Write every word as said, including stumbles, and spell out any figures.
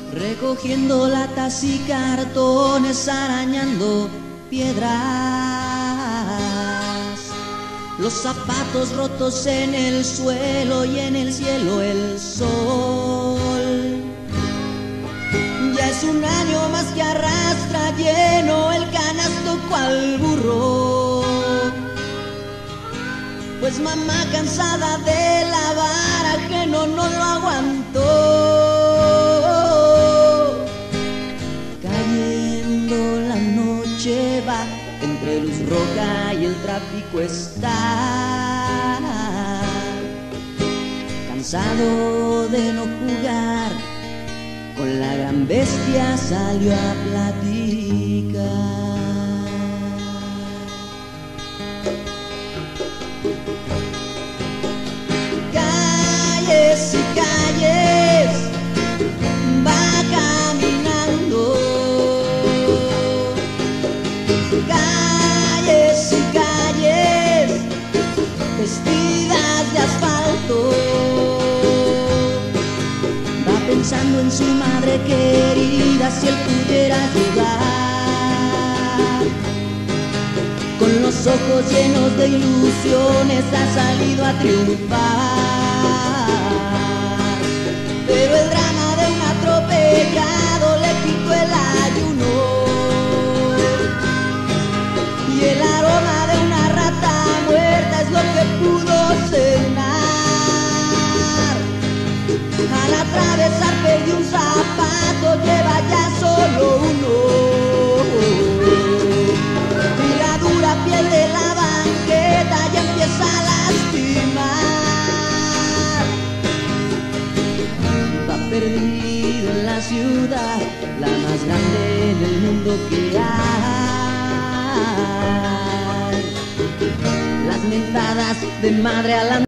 recogiendo latas y cartones, arañando piedras, los zapatos rotos en el suelo y en el cielo el sol. Ya es un año más que arrastra lleno el canasto cual burro, pues mamá cansada de lavar ajeno no lo aguantó. Cayendo la noche va, entre luz roja y el tráfico está, cansado de no jugar, con la gran bestia salió a platicar. Calles y calles va caminando, calles y calles vestidas de asfalto, va pensando en su madre querida, si él pudiera llegar. Con los ojos llenos de ilusiones ha salido a triunfar, pero el drama de un atropellado le quitó el ayuno, y el aroma de una rata muerta es lo que pudo cenar. Al atravesar perdió un zapato, lleva ya solo uno, y la dura piel de la banqueta ya empieza a lastimar. Va perdido en la ciudad, la más grande en el mundo que hay. Las mentadas de madre a la